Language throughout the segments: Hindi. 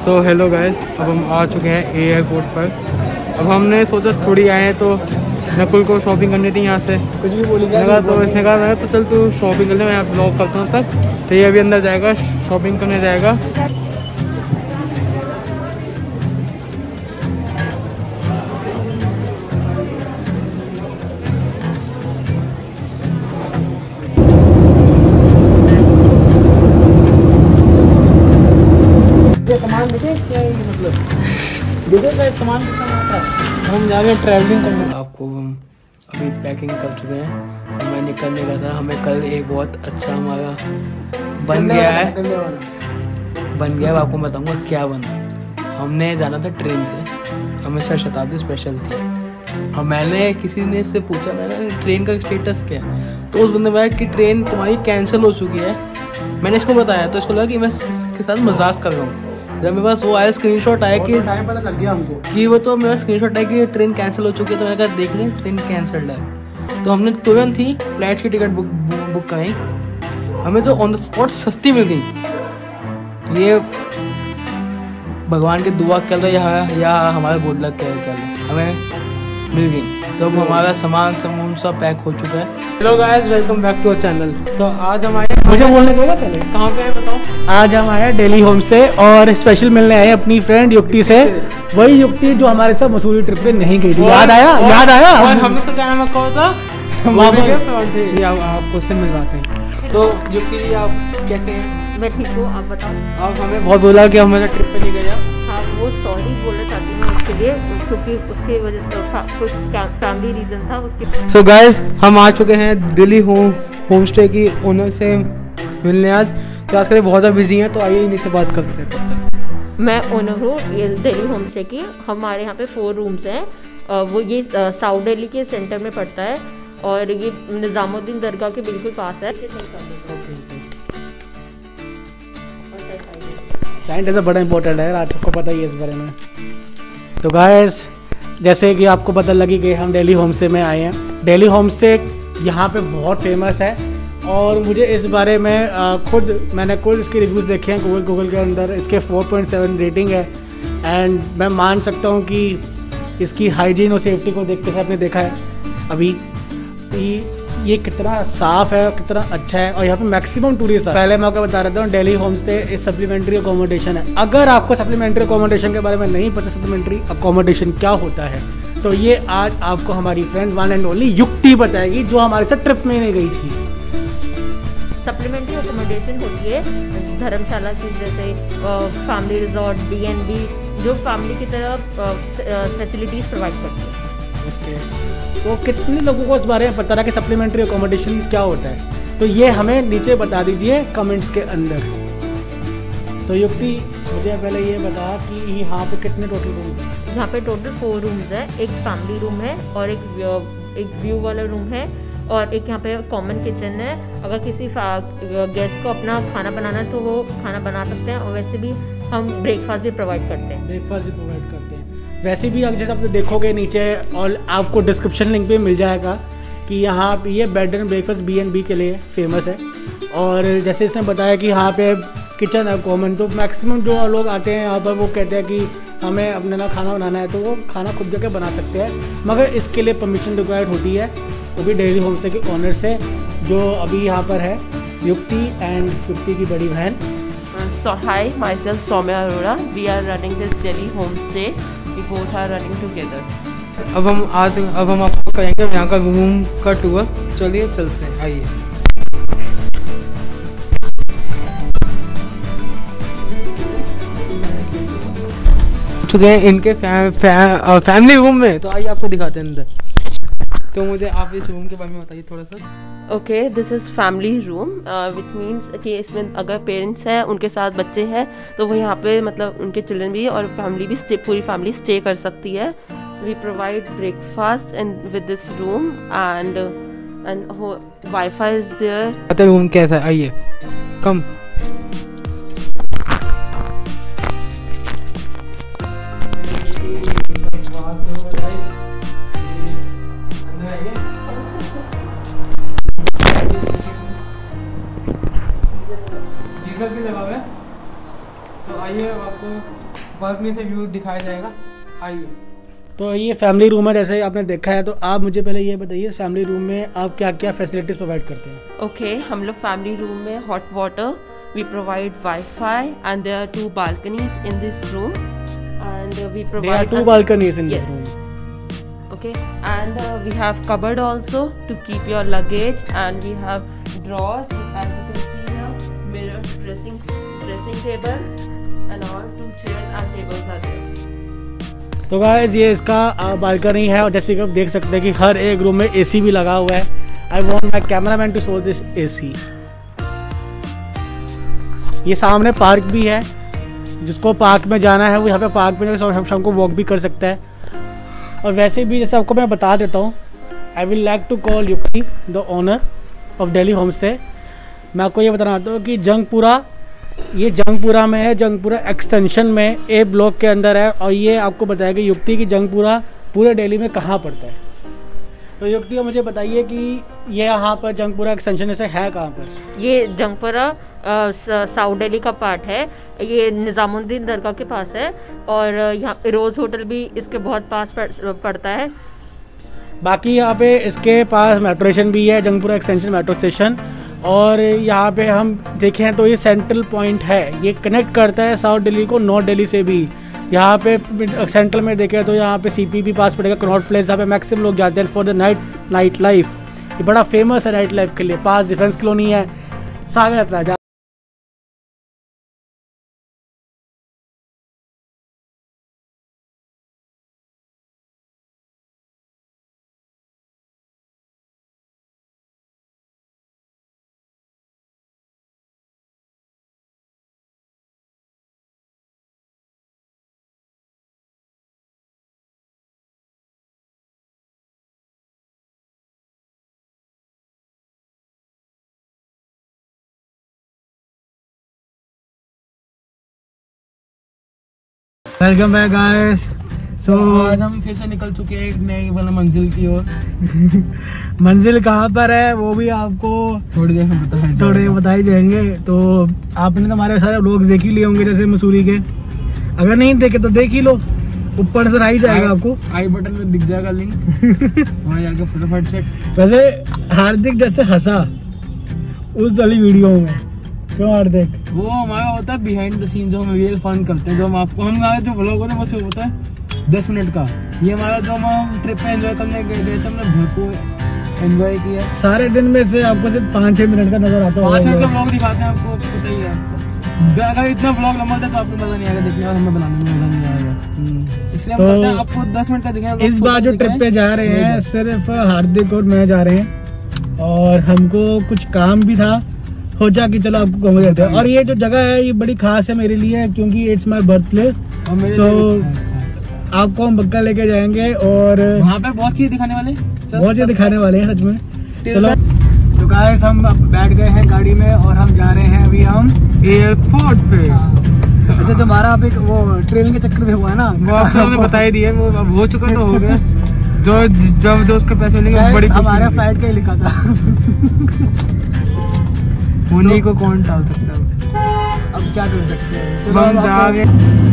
सो हेलो गाइस, अब हम आ चुके हैं एयरपोर्ट पर। अब हमने सोचा थोड़ी आए हैं तो नकुल को शॉपिंग करनी थी यहाँ से, कुछ भी बोलेगा तो इसने कहा मैं तो चल तू शॉपिंग कर ले, मैं ब्लॉग करता हूँ तब। तो ये अभी अंदर जाएगा, शॉपिंग करने जाएगा। सामान देखे क्या है, मतलब देखे सामान कितना आता है। हम जा रहे हैं ट्रैवलिंग करने। आपको हम अभी पैकिंग कर चुके हैं और मैं निकलने का था। हमें कल एक बहुत अच्छा हमारा बन गया है, आपको बताऊंगा क्या बना। हमने जाना था ट्रेन से, हमेशा शताब्दी स्पेशल थी। और मैंने किसी ने इससे पूछा, मैंने ट्रेन का स्टेटस क्या है, तो उस बंदे ने बताया कि ट्रेन तुम्हारी कैंसिल हो चुकी है। मैंने इसको बताया तो इसको लगा कि मैं इसके साथ मजाक कर रहा हूँ। जब मेरे पास वो आया स्क्रीनशॉट आया कि टाइम पता लग गया हमको कि वो, तो मेरा स्क्रीनशॉट आया कि ट्रेन कैंसिल हो चुकी है। तो मैंने कहा देख लें ट्रेन कैंसिल्ड है। तो हमने तुरंत ही फ्लाइट की टिकट बुक कराई। हमें जो ऑन द स्पॉट सस्ती मिल गई। ये भगवान की दुआ कर रहे या हमारा गुड लक क्या हमें मिल गई। तो अब हमारा सामान सब पैक हो चुका है। Hello guys, welcome back to our channel. तो आज हम आए, मुझे बोलने देगा पहले कहाँ पे है बताओ। आज हम आए डेली होम से और स्पेशल मिलने आए अपनी फ्रेंड युक्ति से। वही युक्ति जो हमारे साथ मसूरी ट्रिप पे नहीं गई थी। याद आया हमने उसका क्या नाम रखा था, आपको उससे मिलवाते हैं। तो युक्ति जी आप कैसे हैं? मैं ठीक हूँ, आप बताओ। आप हमें बहुत बोला कि हमारा ट्रिप पे नहीं गया। हाँ, वो सॉरी बोलना चाहती हूँ उसके लिए, क्योंकि उसके वजह से कोई फैमिली रीजन था उसके। सो गाइस, हम आ चुके हैं दिल्ली होम स्टे की ओनर से मिलने आज। तो आजकल बहुत ज़्यादा बिजी हैं, तो आइए इन्हीं से बात करते हैं तब तक। मैं ओनर हूँ दिल्ली होम स्टे की। हमारे यहाँ पे 4 रूम्स हैं। वो ये साउथ दिल्ली के सेंटर में पड़ता है और ये निज़ामुद्दीन दरगाह के बिल्कुल पास है। सैनिटाइजर बड़ा इंपॉर्टेंट है, आज सबको पता ही है इस बारे में। तो गाइस, जैसे कि आपको पता लगी कि हम दिल्ली होम स्टे में आए हैं। दिल्ली होम स्टे यहाँ पे बहुत फेमस है और मुझे इस बारे में मैंने खुद इसके रिव्यूज़ देखे हैं गूगल के अंदर। इसके 4.7 रेटिंग है एंड मैं मान सकता हूँ कि इसकी हाइजीन और सेफ्टी को देख के आपने देखा है अभी ये कितना साफ़ है, कितना अच्छा है। और यहाँ पे मैक्सिमम टूरिस्ट है। पहले मैं आपको बता रहा था दिल्ली होम स्टे इस सप्लीमेंट्री अकोमोडेशन है। अगर आपको सप्लीमेंट्री अकोमोडेशन के बारे में नहीं पता सप्लीमेंट्री अकोमोडेशन क्या होता है, तो ये आज आपको हमारी फ्रेंड वन एंड ओनली युक्ति बताएगी, जो हमारे साथ ट्रिप में नहीं गई थी। सप्लीमेंट्री अकोमोडेशन होती है धर्मशाला की, जैसे फैमिली रिजॉर्ट, DNB, जो फैमिली की तरह फैसिलिटीज़ प्रोवाइड करती है। तो कितने लोगों को इस बारे में पता रहा कि सप्लीमेंट्री अकोमोडेशन क्या होता है, तो ये हमें नीचे बता दीजिए कमेंट्स के अंदर। तो युक्ति, मुझे पहले ये बता कि यहाँ पे कितने टोटल रूम हैं? यहाँ पे टोटल 4 रूम्स हैं। एक फैमिली रूम है और एक व्यू वाला रूम है और एक यहाँ पे कॉमन किचन है। अगर किसी गेस्ट को अपना खाना बनाना है तो वो खाना बना सकते हैं। और वैसे भी हम ब्रेकफास्ट भी प्रोवाइड करते हैं। वैसे भी जैसे आप देखोगे नीचे और आपको डिस्क्रिप्शन लिंक पे मिल जाएगा कि यहाँ पे ये बेड एंड ब्रेकफास्ट B&B के लिए फेमस है। और जैसे इसने बताया कि यहाँ पे किचन है कॉमन, तो मैक्सिमम जो लोग आते हैं यहाँ पर वो कहते हैं कि हमें अपने ना खाना बनाना है, तो वो खाना खुद जाके बना सकते हैं। मगर इसके लिए परमिशन रिक्वायर्ड होती है, वो भी दिल्ली होम स्टे के ऑनर से, जो अभी यहाँ पर है युक्ति एंड युक्ति की बड़ी बहन। So hi, myself Soumya Arora. We are running this Delhi homestay. We both are running together. अब हम आपको करेंगे यहाँ का रूम का टूर। चलिए चलते हैं, आइए। चुके हैं इनके फैमिली रूम में, तो आइए आपको दिखाते हैं अंदर। तो मुझे आप इस रूम के बारे में बताइए थोड़ा सा। Okay, this is family room, which means कि इसमें अगर पेरेंट्स हैं, उनके साथ बच्चे हैं, तो वो यहाँ पे मतलब उनके चिल्ड्रन भी और फैमिली भी पूरी फैमिली स्टे कर सकती है। We provide breakfast and with this room and wifi is there. Room कैसा है, आइए कम। भी लगा हुआ है, तो आइए आपको बालकनी से व्यू दिखाया जाएगा। आइए। तो ये फैमिली रूम है जैसे आपने देखा है। तो आप मुझे पहले ये बताइए इस फैमिली रूम में आप क्या क्या फैसिलिटीज प्रोवाइड करते हैं? ओके, हम लोग फैमिली रूम में hot water, we provide wifi and there are 2 balconies in this room and we provide There are 2 balconies in this yes. room. Okay, and we have cupboard also to keep your luggage, and we have drawers as you can see here, mirror, dressing table, and all 2 chairs and tables are there. तो गाइस ये इसका बालकनी है और जैसे कि आप देख सकते हैं कि हर एक रूम में एसी भी लगा हुआ है। I want my cameraman to show this AC. ये सामने पार्क भी है, जिसको पार्क में जाना है वो यहाँ पे पार्क में जाकर शाम को वॉक भी कर सकता है। और वैसे भी जैसे आपको मैं बता देता हूँ, I will like to call Yukti the owner of Delhi home stay. मैं आपको ये बताना चाहता हूँ कि जंगपुरा, ये जंगपुरा में है, जंगपुरा एक्सटेंशन में ए ब्लॉक के अंदर है। और ये आपको बताएगा युक्ति कि जंगपुरा पूरे दिल्ली में कहाँ पड़ता है। तो युक्ति मुझे बताइए कि ये यहाँ पर जंगपुरा एक्सटेंशन से है कहाँ पर? ये जंगपुरा साउथ दिल्ली का पार्ट है। ये निज़ामुद्दीन दरगाह के पास है और यहाँ रोज़ होटल भी इसके बहुत पास पड़ता है। बाकी यहाँ पे इसके पास मेट्रो स्टेशन भी है, जंगपुरा एक्सटेंशन मेट्रो स्टेशन। और यहाँ पे हम देखें तो ये सेंट्रल पॉइंट है, ये कनेक्ट करता है साउथ दिल्ली को नॉर्थ दिल्ली से भी। यहाँ पे सेंट्रल में देखें तो यहाँ पे CPB पास पड़ेगा, कनॉट प्लेस, जहाँ पे मैक्सिमम लोग जाते हैं फॉर द नाइट लाइफ। ये बड़ा फेमस है नाइट लाइफ के लिए। पास डिफेंस कॉलोनी है, Sagar Raja. Welcome back guys. So आज हम फिर से निकल चुके हैं एक नई वाला मंजिल की ओर। मंजिल कहाँ पर है वो भी आपको थोड़ी देर में थोड़े बताए जाएंगे। तो आपने तो हमारे सारे व्लॉग्स देख ही लिए होंगे जैसे मसूरी के। अगर नहीं देखे तो देख ही लो, ऊपर से आ ही जाएगा आपको, आई बटन में दिख जाएगा लिंक, वहाँ जाके फटाफट चेक। वैसे हार्दिक जैसे हंसा उस वाली वीडियो में, क्यों हार्दिक? वो हमारा होता है बिहाइंड द सीन, जो हम रियल फन करते हैं, जो हम आपको हमारा जो व्लॉग होता है बस वो होता है 10 मिनट का। ये हमारा जो हम ट्रिप पे एंजॉय करने गए थे, हमने भरपूर एंजॉय किया। सारे दिन में से आपको सिर्फ 5-6 मिनट का नजर आता है। 5 मिनट का व्लॉग दिखाते हैं आपको, पता ही है आपको। अगर इतना व्लॉग लंबा था तो आपको मजा नहीं आएगा देखने में, हमें बनाने में मजा नहीं आएगा। इसलिए हम कहते हैं आपको 10 मिनट का दिखाएं। इस बार जो ट्रिप पे जा रहे हैं सिर्फ हार्दिक और मैं जा रहे हैं, और हमको कुछ काम भी था, सोचा कि चलो आपको घूम देते हैं। और ये जो जगह है ये बड़ी खास है मेरे लिए, क्योंकि it's my birth place. So आपको हम बक्का लेके जाएंगे और वहाँ पे बहुत चीज दिखाने वाले, बहुत चीज दिखाने वाले हैं सच में। चलो तो गाइस हम अब बैठ गए हैं गाड़ी में और हम जा रहे हैं अभी हम एयरपोर्ट पे। वैसे तो हमारा अभी वो ट्रेन के चक्कर में हुआ है ना, वो आपको हमने बता ही दिया, वो अब हो चुका तो हो गया। जो उसके पैसे मिलेंगे बड़ी हमारे फ्लाइट का ही लिखा था। उन्हीं को कौन टाल सकता है। अब क्या कर सकते हैं, चलो हम जा गए।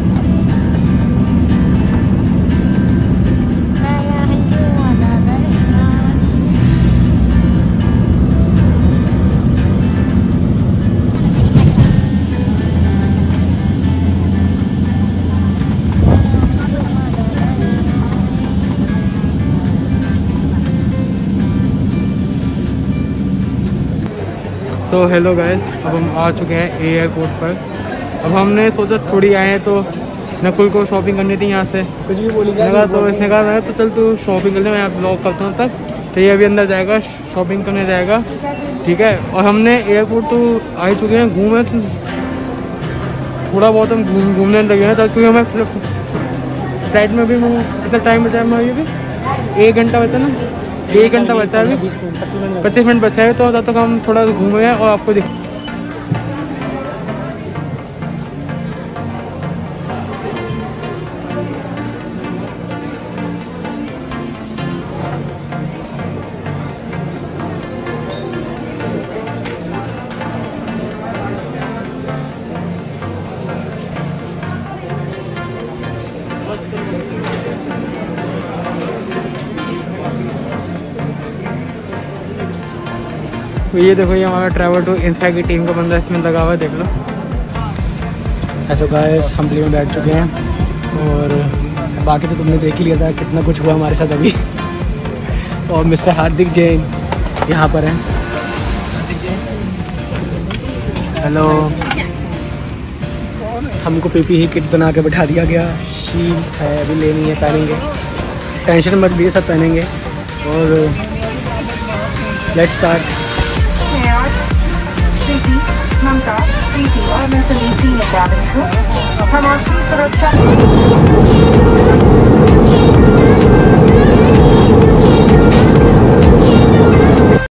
सो हेलो गाइस, अब हम आ चुके हैं एयरपोर्ट पर। अब हमने सोचा थोड़ी आए हैं तो नकुल को शॉपिंग करनी थी यहाँ से, कुछ भी बोली लगा तो इसने कहा मैं तो चल तू शॉपिंग करने, मैं ब्लॉग करता हूँ तक। तो ये अभी अंदर जाएगा, शॉपिंग करने जाएगा, ठीक है। और हमने एयरपोर्ट तो आ ही चुके हैं, घूमे थोड़ा बहुत हम घूमने लगे हैं, क्योंकि हमें फ्लाइट में भी कितना टाइम बचा है, अभी भी 1 घंटा बचा ना, 1 घंटा बचा है, अभी 25 मिनट बचा है। तो तब तक हम थोड़ा घूमे हैं और आपको तो ये देखो, ये हमारा ट्रैवल टू इंस्टा की टीम का बंदा इसमें लगा हुआ है, देख लो। ऐसे गाइस हम प्लेन में बैठ चुके हैं और बाकी तो तुमने देख ही लिया था कितना कुछ हुआ हमारे साथ अभी। और मिस्टर हार्दिक जैन यहाँ पर हैं। हेलो। हमको पीपीई किट बना के बैठा दिया गया। शील है, अभी लेनी है, पहनेंगे, टेंशन मत लीजिए, सब पहनेंगे। और लेट्स स्टार्ट। और मैं सलीसी में जा रही हूँ। हम आपकी सुरक्षा